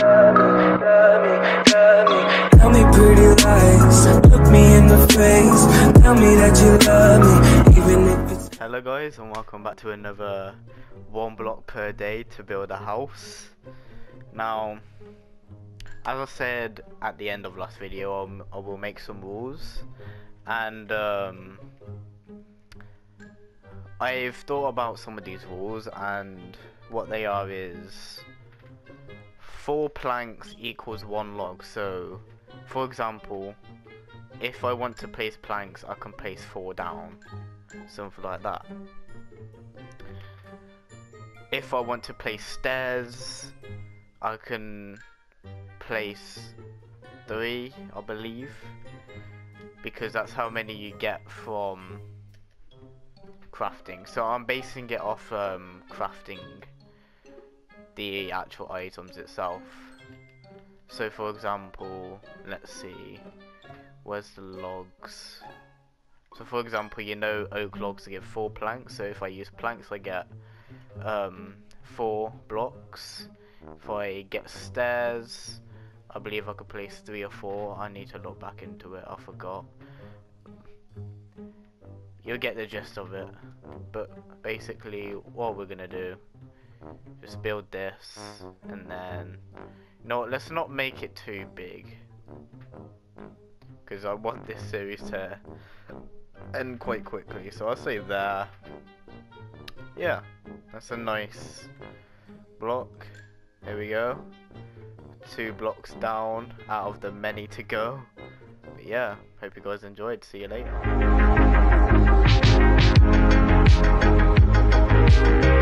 Tell me pretty lies, look me in the face, tell me that you love me, even if it's... Hello guys, and welcome back to another 1 block per day to build a house. Now, as I said at the end of last video, I will make some rules, and I've thought about some of these rules, and what they are is 4 planks equals 1 log. So for example, if I want to place planks, I can place 4 down, something like that. If I want to place stairs, I can place 3, I believe, because that's how many you get from crafting. So I'm basing it off crafting the actual items itself. So for example, let's see, where's the logs? So for example, you know oak logs give 4 planks, so if I use planks I get 4 blocks. If I get stairs, I believe I could place 3 or 4. I need to look back into it, I forgot. You'll get the gist of it. But basically what we're gonna do, just build this, and then, no, let's not make it too big, because I want this series to end quite quickly. So I'll say there. Yeah, that's a nice block. Here we go, 2 blocks down out of the many to go. But yeah, hope you guys enjoyed. See you later.